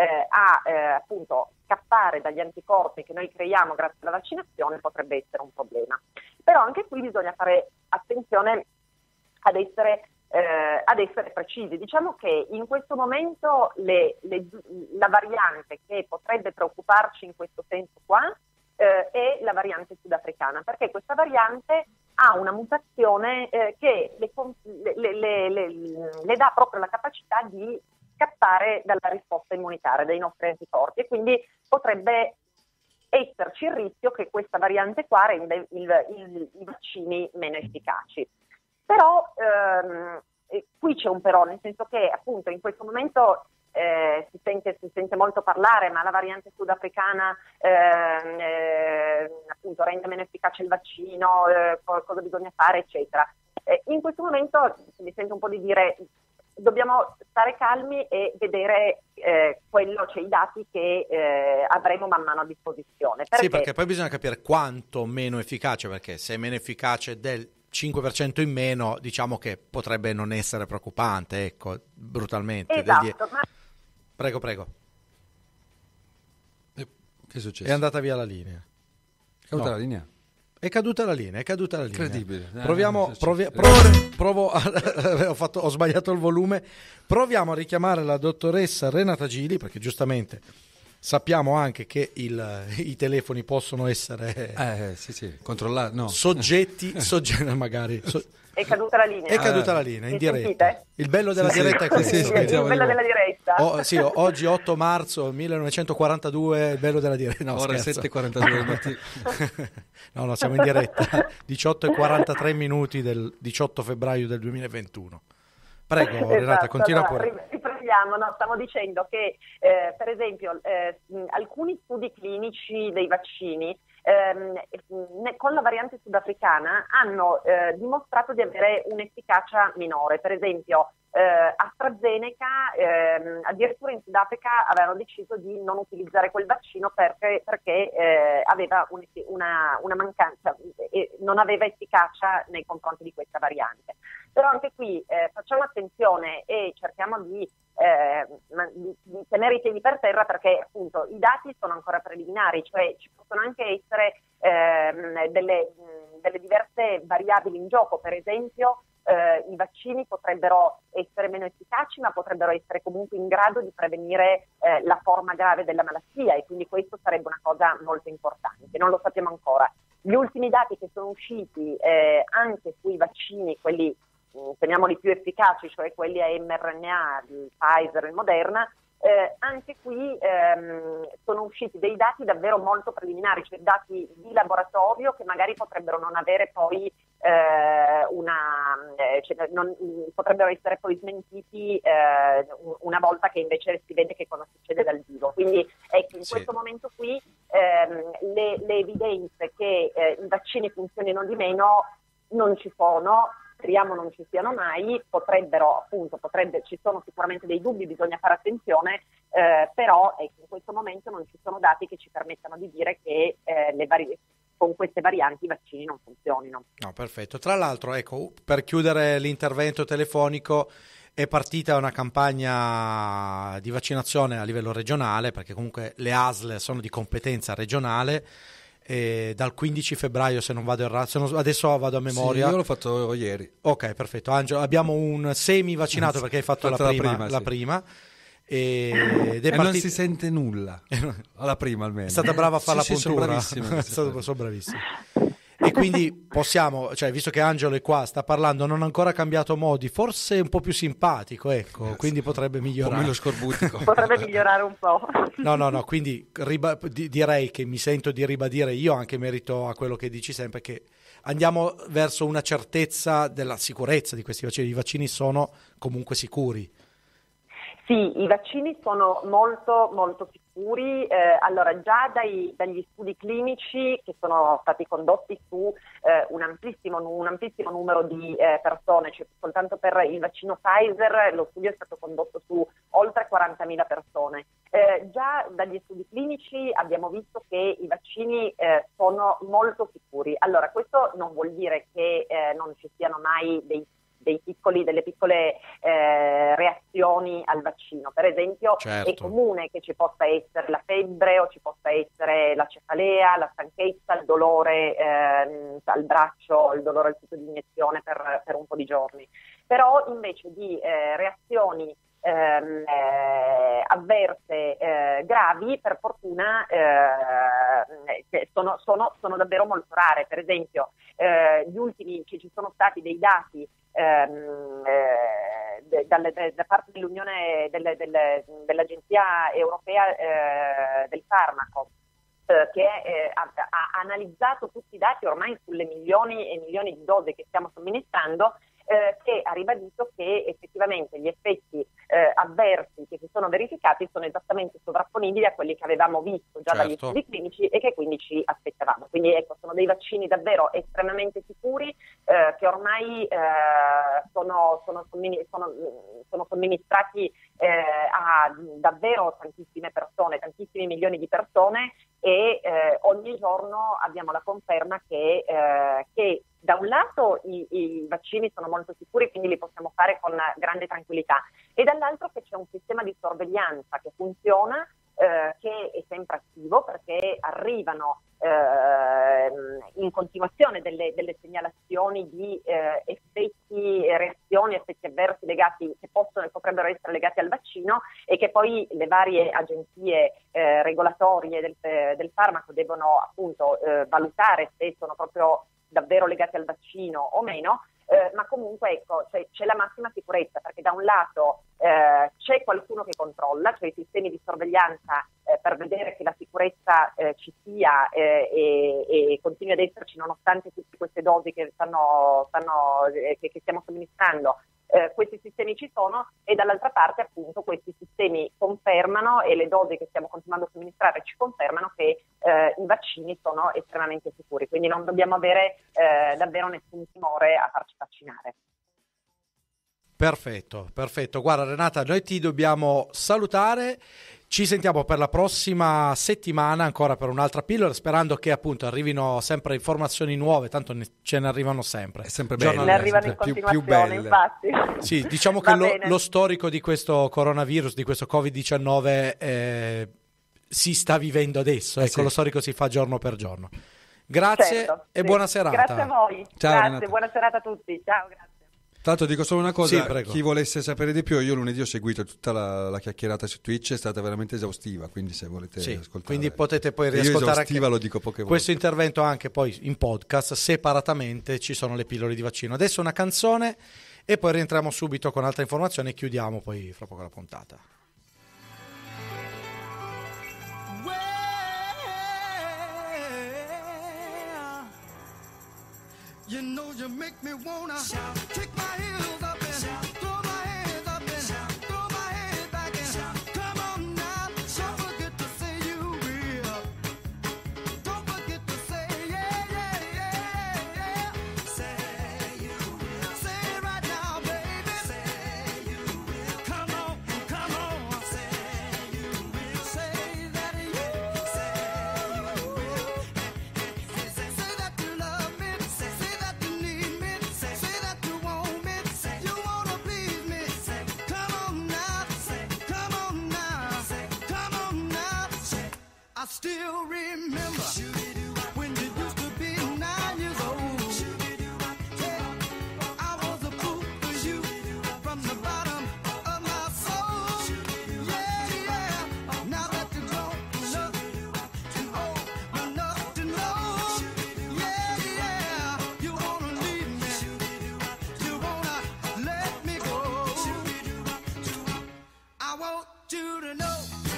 appunto scappare dagli anticorpi che noi creiamo grazie alla vaccinazione, potrebbe essere un problema. Però anche qui bisogna fare attenzione ad essere precisi. Diciamo che in questo momento la variante che potrebbe preoccuparci in questo senso qua è la variante sudafricana, perché questa variante ha una mutazione che le dà proprio la capacità di scappare dalla risposta immunitaria dei nostri anticorpi, e quindi potrebbe esserci il rischio che questa variante qua renda i vaccini meno efficaci. Però qui c'è un però, nel senso che appunto in questo momento si sente molto parlare, ma la variante sudafricana appunto rende meno efficace il vaccino, cosa bisogna fare, eccetera. In questo momento mi sento un po' di dire dobbiamo stare calmi e vedere i dati che avremo man mano a disposizione. Sì, perché poi bisogna capire quanto meno efficace, perché se è meno efficace del 5% in meno, diciamo che potrebbe non essere preoccupante, ecco, brutalmente. Esatto, ma... Prego. Che è successo? È andata via la linea. È caduta la linea? È caduta la linea. Incredibile. Ho sbagliato il volume. Proviamo a richiamare la dottoressa Renata Gili, perché giustamente Sappiamo anche che i telefoni possono essere controllati, no. soggetti magari. È caduta la linea. È caduta la linea, in Mi diretta. sentite? Il bello della diretta è questo. Il bello della diretta. Oggi 8 marzo 1942, il bello della diretta. No, ora scherzo. 7:42 no, siamo in diretta. 18:43 minuti del 18 febbraio del 2021. Prego, Renata, continua pure. Riprendiamo, stavo dicendo che per esempio alcuni studi clinici dei vaccini con la variante sudafricana hanno dimostrato di avere un'efficacia minore. Per esempio AstraZeneca addirittura in Sudafrica avevano deciso di non utilizzare quel vaccino perché aveva una mancanza e non aveva efficacia nei confronti di questa variante. Però anche qui facciamo attenzione e cerchiamo di tenere i piedi per terra, perché appunto i dati sono ancora preliminari, cioè ci possono anche essere delle diverse variabili in gioco. Per esempio i vaccini potrebbero essere meno efficaci, ma potrebbero essere comunque in grado di prevenire la forma grave della malattia, e quindi questo sarebbe una cosa molto importante. Non lo sappiamo ancora. Gli ultimi dati che sono usciti anche sui vaccini, quelli teniamoli più efficaci, cioè quelli a mRNA, il Pfizer e il Moderna, anche qui sono usciti dei dati davvero molto preliminari, cioè dati di laboratorio che magari potrebbero non avere poi potrebbero essere poi smentiti una volta che invece si vede che cosa succede dal vivo. Quindi ecco, in questo momento qui le evidenze che i vaccini funzionino di meno non ci sono. Speriamo non ci siano mai, ci sono sicuramente dei dubbi, bisogna fare attenzione, però ecco, in questo momento non ci sono dati che ci permettano di dire che con queste varianti i vaccini non funzionino. No, perfetto. Tra l'altro, ecco, per chiudere l'intervento telefonico, è partita una campagna di vaccinazione a livello regionale, perché comunque le ASL sono di competenza regionale. Dal 15 febbraio, se non vado errato, adesso vado a memoria. Sì, io l'ho fatto ieri. Ok, perfetto. Angelo, abbiamo un semi vaccinato perché hai fatto la prima. E non si sente nulla alla prima, almeno è stata brava a fare la puntura. Sono bravissimo. E quindi possiamo, cioè, visto che Angelo è qua, sta parlando, non ha ancora cambiato modi, forse un po' più simpatico, ecco, quindi potrebbe migliorare. Come lo scorbutico. Potrebbe migliorare un po'. No, quindi direi che mi sento di ribadire io, anche in merito a quello che dici sempre, che andiamo verso una certezza della sicurezza di questi vaccini. I vaccini sono comunque sicuri. Sì, i vaccini sono molto molto sicuri. Allora, già dagli studi clinici che sono stati condotti su un amplissimo numero di persone, cioè soltanto per il vaccino Pfizer lo studio è stato condotto su oltre 40.000 persone. Già dagli studi clinici abbiamo visto che i vaccini sono molto sicuri. Allora, questo non vuol dire che non ci siano mai delle piccole reazioni al vaccino. Per esempio, certo, è comune che ci possa essere la febbre o ci possa essere la cefalea, la stanchezza, il dolore al braccio, il dolore al sito di iniezione per un po' di giorni. Però invece di reazioni avverse gravi, per fortuna sono davvero molto rare. Per esempio, gli ultimi ci sono stati dei dati da parte dell'Unione dell'Agenzia Europea del Farmaco, che ha analizzato tutti i dati ormai sulle milioni e milioni di dosi che stiamo somministrando, che ha ribadito che effettivamente gli effetti avversi che si sono verificati sono esattamente sovrapponibili a quelli che avevamo visto già dagli studi clinici e che quindi ci aspettavamo. Quindi ecco, sono dei vaccini davvero estremamente sicuri, che ormai sono somministrati a davvero tantissime persone, tantissimi milioni di persone, e ogni giorno abbiamo la conferma che da un lato i vaccini sono molto sicuri, quindi li possiamo fare con grande tranquillità, e dall'altro che c'è un sistema di sorveglianza che funziona, che è sempre attivo, perché arrivano in continuazione delle segnalazioni di effetti, reazioni, effetti avversi legati, che possono e potrebbero essere legati al vaccino, e che poi le varie agenzie regolatorie del farmaco devono appunto valutare se sono proprio davvero legati al vaccino o meno. Ma comunque ecco, c'è la massima sicurezza, perché da un lato c'è qualcuno che controlla, cioè i sistemi di sorveglianza per vedere che la sicurezza ci sia e continui ad esserci nonostante tutte queste dosi che che stiamo somministrando. Questi sistemi ci sono, e dall'altra parte appunto questi sistemi confermano, e le dosi che stiamo continuando a somministrare ci confermano che i vaccini sono estremamente sicuri, quindi non dobbiamo avere davvero nessun timore a farci vaccinare. Perfetto. Guarda Renata, noi ti dobbiamo salutare. Ci sentiamo per la prossima settimana ancora per un'altra pillola, sperando che appunto arrivino sempre informazioni nuove, tanto ce ne arrivano sempre. È sempre bello, ne arrivano in continuazione, infatti. Sì, diciamo che lo storico di questo coronavirus, di questo Covid-19 si sta vivendo adesso, ecco, sì. Lo storico si fa giorno per giorno. Grazie, certo, e buona serata. Grazie a voi. Ciao, grazie, Renata. Buona serata a tutti. Ciao, grazie. Tra l'altro dico solo una cosa, sì, prego. Chi volesse sapere di più, io lunedì ho seguito tutta la chiacchierata su Twitch, è stata veramente esaustiva, quindi se volete ascoltare. Quindi potete poi Io riascoltare esaustiva anche lo dico poche volte. questo intervento anche poi in podcast, separatamente ci sono le pillole di vaccino. Adesso una canzone e poi rientriamo subito con altre informazioni e chiudiamo poi fra poco la puntata. You know you make me wanna kick my heels up and throw my hands up and throw my head back and come on now, don't forget to say you will. Don't forget to say yeah. Say you will. Say it right now, baby. Say you will. Come on. Say you will. Say that you will. Say you will. Say that you love me. Say that you need me. Say that you want me. You wanna please me. Come on now. Come on now. Come on now. I still remember when you used to be 9 years old. I was a fool for you from the bottom of my soul. Yeah. Now that you're grown enough and old enough to know. Yeah. You wanna leave me. You wanna let me go. I want you to know.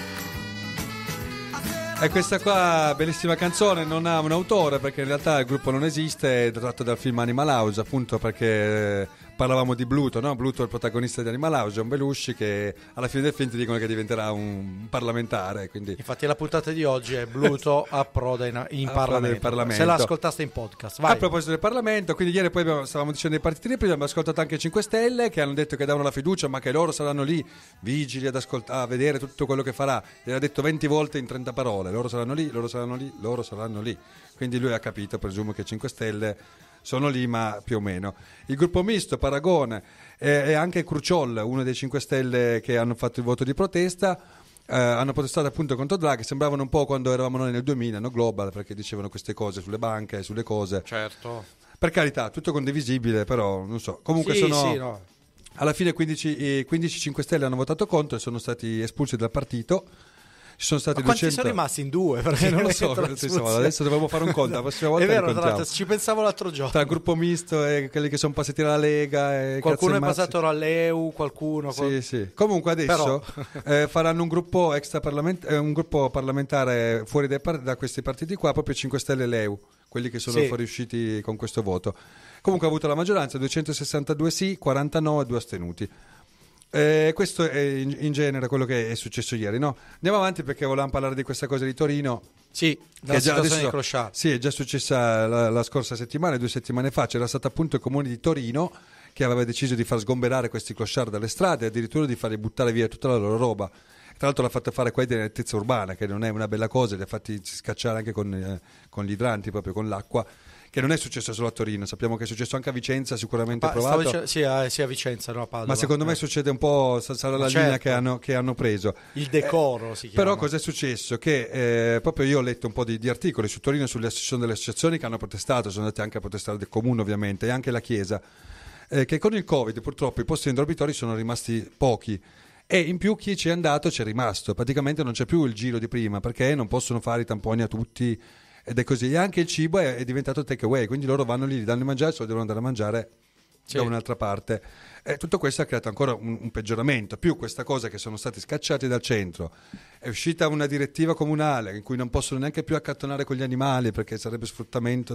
E questa qua, bellissima canzone, non ha un autore perché in realtà il gruppo non esiste, è tratto dal film Animal House, appunto perché parlavamo di Bluto, no? Bluto è il protagonista di Animal House, John Belushi, che alla fine del film ti dicono che diventerà un parlamentare, quindi... Infatti la puntata di oggi è Bluto approda in Parlamento. Se l'ascoltaste in podcast, vai. A proposito del Parlamento, quindi ieri poi stavamo dicendo dei partiti prima, abbiamo ascoltato anche i 5 Stelle che hanno detto che davano la fiducia, ma che loro saranno lì vigili a vedere tutto quello che farà. Gliel'ha detto 20 volte in 30 parole, loro saranno lì, loro saranno lì, loro saranno lì. Quindi lui ha capito, presumo che 5 Stelle sono lì, ma più o meno. Il gruppo misto, Paragone e anche Cruciol, uno dei 5 Stelle che hanno fatto il voto di protesta, hanno protestato appunto contro Draghi. Sembravano un po' quando eravamo noi nel 2000, no? Global, perché dicevano queste cose sulle banche, sulle cose. Certo. Per carità, tutto condivisibile, però non so. Comunque no. Alla fine 15 5 Stelle hanno votato contro e sono stati espulsi dal partito. Ci sono stati 200... Quanti sono rimasti in due? Perché non lo so, adesso dovremmo fare un conto, la prossima volta è vero, tra l'altro, ci pensavo l'altro giorno. Tra il gruppo misto e quelli che sono passati alla Lega e qualcuno è passato all'EU, qualcuno... Sì. Comunque adesso faranno un gruppo un gruppo parlamentare fuori da questi partiti qua, proprio 5 Stelle e l'EU, quelli che sono fuoriusciti con questo voto. Comunque ha avuto la maggioranza, 262 sì, 49 2 astenuti. Questo è in genere quello che è successo ieri, no? Andiamo avanti perché volevamo parlare di questa cosa di Torino. Sì, della situazione di Crociata. Sì, è già successa la scorsa settimana, 2 settimane fa, c'era stato appunto il comune di Torino che aveva deciso di far sgomberare questi clochard dalle strade e addirittura di farli buttare via tutta la loro roba. Tra l'altro l'ha fatto fare qua di nettezza urbana, che non è una bella cosa, li ha fatti scacciare anche con gli idranti, proprio con l'acqua, che non è successo solo a Torino, sappiamo che è successo anche a Vicenza, sicuramente Stavo provato. dicendo- sì, a Vicenza, no, a Padova. Ma secondo me succede un po', sarà la Certo. linea che hanno preso. Il decoro si chiama. Però cos'è successo? Che proprio io ho letto un po' di articoli su Torino, ci sono delle associazioni che hanno protestato, sono andate anche a protestare del comune ovviamente, e anche la Chiesa, che con il Covid purtroppo i posti nei dormitori sono rimasti pochi. E in più chi ci è andato c'è rimasto, praticamente non c'è più il giro di prima perché non possono fare i tamponi a tutti ed è così. E anche il cibo è diventato take away, quindi loro vanno lì, gli danno di mangiare, solo devono andare a mangiare da un'altra parte. E tutto questo ha creato ancora un peggioramento, più questa cosa che sono stati scacciati dal centro, è uscita una direttiva comunale in cui non possono neanche più accattonare con gli animali perché sarebbe sfruttamento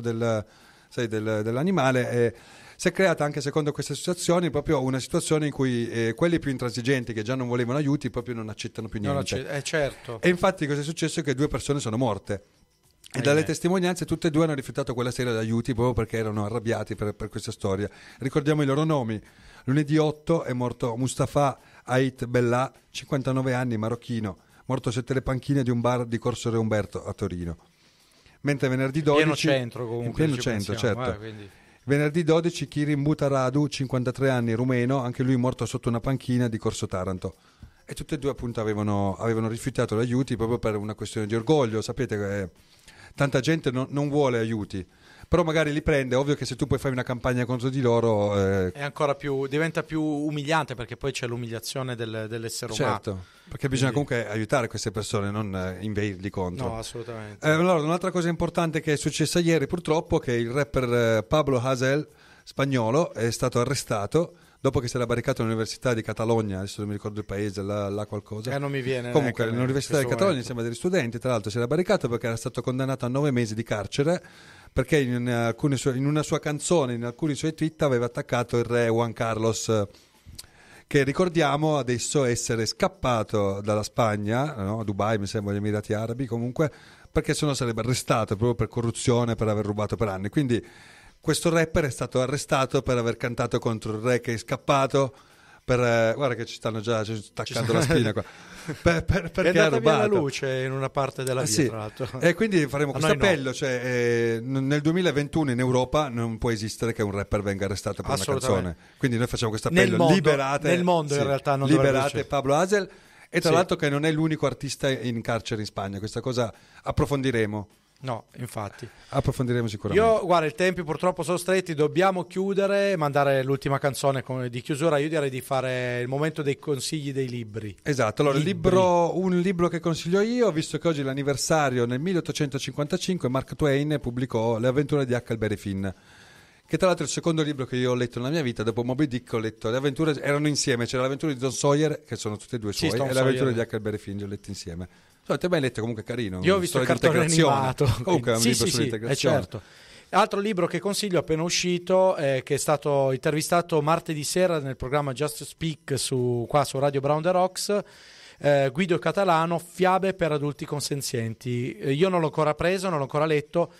dell'animale, e si è creata anche secondo queste associazioni proprio una situazione in cui quelli più intransigenti che già non volevano aiuti proprio non accettano più niente. Certo. E infatti cosa è successo? Che 2 persone sono morte. E dalle testimonianze tutte e 2 hanno rifiutato quella sera di aiuti proprio perché erano arrabbiati per questa storia. Ricordiamo i loro nomi. Lunedì 8 è morto Mustafa Ait Bella, 59 anni, marocchino, morto sotto le panchine di un bar di Corso Re Umberto a Torino. Mentre venerdì 12... pieno centro comunque. In pieno ci centro, pensiamo, certo. quindi. Venerdì 12 Kirin Butaradu, 53 anni, rumeno, anche lui morto sotto una panchina di Corso Taranto. E tutte e 2 appunto avevano rifiutato gli aiuti proprio per una questione di orgoglio. Sapete che tanta gente non vuole aiuti, però magari li prende. Ovvio che se tu poi fai una campagna contro di loro È ancora più, diventa più umiliante perché poi c'è l'umiliazione dell'essere umano. certo, perché bisogna comunque aiutare queste persone, non inveirli contro. No, assolutamente. Allora, un'altra cosa importante che è successa ieri purtroppo è che il rapper Pablo Hasél, spagnolo, è stato arrestato dopo che si era barricato all'università di Catalogna, adesso non mi ricordo il paese, là qualcosa. Non mi viene. Comunque neanche all'università di in questo Catalogna momento. insieme a degli studenti, tra l'altro si era barricato perché era stato condannato a 9 mesi di carcere perché in una sua canzone, in alcuni suoi tweet aveva attaccato il re Juan Carlos, che ricordiamo adesso essere scappato dalla Spagna, no? Dubai mi sembra, gli Emirati Arabi comunque, perché sennò sarebbe arrestato proprio per corruzione, per aver rubato per anni. Quindi questo rapper è stato arrestato per aver cantato contro il re che è scappato, guarda che ci stanno già staccando la spina qua, perché è ha andata via la rubato. luce in una parte della via, Sì. tra l'altro. E quindi faremo A questo noi no. appello, cioè, nel 2021 in Europa non può esistere che un rapper venga arrestato per una Assolutamente. canzone, quindi noi facciamo questo Nel appello, mondo- liberate, nel mondo in realtà non dovrebbe liberate succedere. Pablo Hasél, e tra Sì. l'altro che non è l'unico artista in carcere in Spagna, questa cosa approfondiremo. No, infatti. Approfondiremo sicuramente. Io, guarda, i tempi purtroppo sono stretti, dobbiamo chiudere, mandare l'ultima canzone di chiusura. Io direi di fare il momento dei consigli dei libri. Esatto, allora un libro che consiglio io, visto che oggi è l'anniversario, nel 1855 Mark Twain pubblicò Le avventure di Huckleberry Finn, che tra l'altro è il secondo libro che io ho letto nella mia vita. Dopo Moby Dick ho letto le avventure, erano insieme, c'era l'avventura di Tom Sawyer, che sono tutte e 2 Sì, suoi, Tom e le avventure Sawyer. di Huckleberry Finn li ho letti insieme. Te mai letto, comunque carino. Io ho visto il storia di cartone integrazione. animato. Comunque è un Sì, libro sì, sull'integrazione. certo. Altro libro che consiglio appena uscito, che è stato intervistato martedì sera nel programma Just Speak qua su Radio Brown The Rocks, Guido Catalano, Fiabe per adulti consenzienti. Io non l'ho ancora preso, non l'ho ancora letto,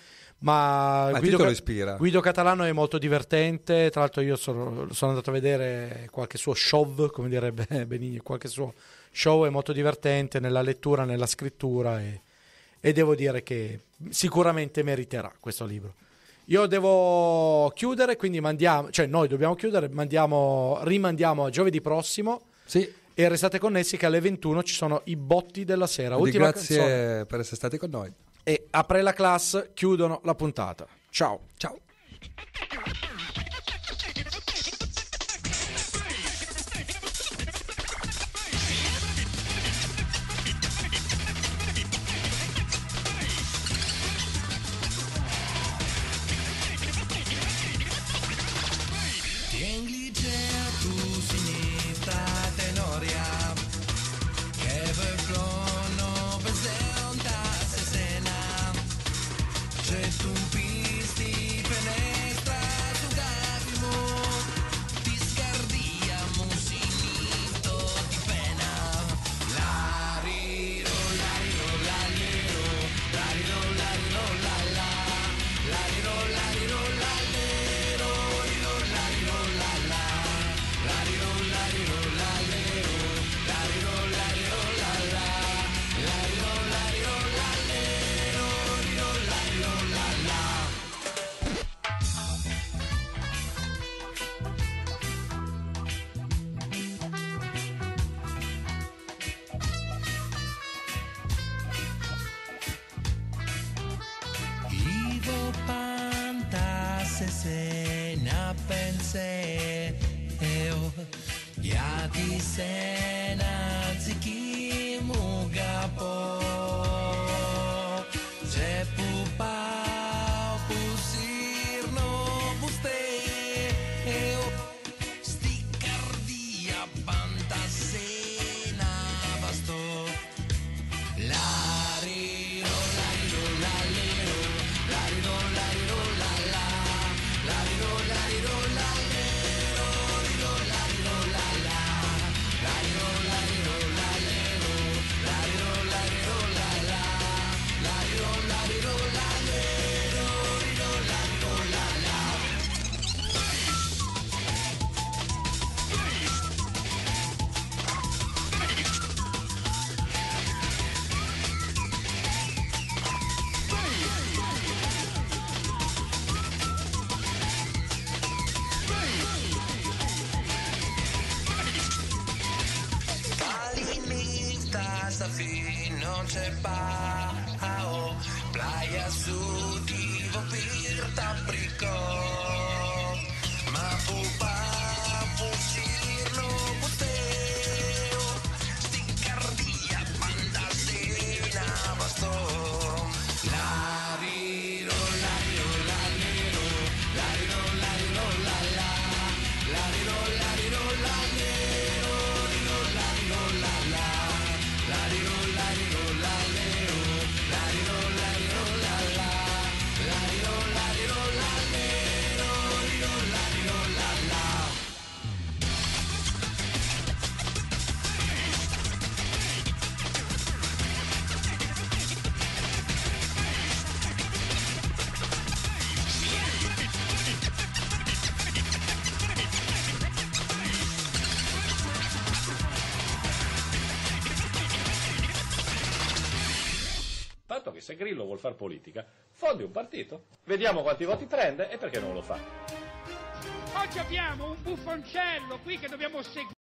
ma il titolo ispira. Guido Catalano è molto divertente. Tra l'altro io sono andato a vedere qualche suo show, come direbbe Benigni, qualche suo show, è molto divertente nella lettura, nella scrittura, e devo dire che sicuramente meriterà questo libro. Io devo chiudere, quindi noi dobbiamo chiudere, rimandiamo a giovedì prossimo. Sì. E restate connessi che alle 21 ci sono i botti della sera. Quindi Ultima grazie canzone. per essere stati con noi. E apre la class, chiudono la puntata. Ciao. Ciao. Tienli tu sinistra tenoria, che vergono presenta se sena, c'è tu pisti penestra seo ya di sena ziki mugapo je pupa pusir no busteo sticardia pantasena basto lariro lariro lalero lariro lariro lala lariro lariro lalero lariro lariro lala lariro lariro lalero lariro lariro lala lariro lariro lalero lariro lariro lala. Palinita fino c'è pao playa su divo pirta prico ma pupa pusirlo busteo sticardia pandasena basto lariro lariro lalero lariro lariro lala lariro lariro lalero lariro lariro lala lariro lariro lalero lariro lariro lala lariro lariro lalero lariro lariro lala. Tanto che se Grillo vuol far politica, fondi un partito, vediamo quanti voti prende e perché non lo fa. Oggi abbiamo un buffoncello qui che dobbiamo seguire.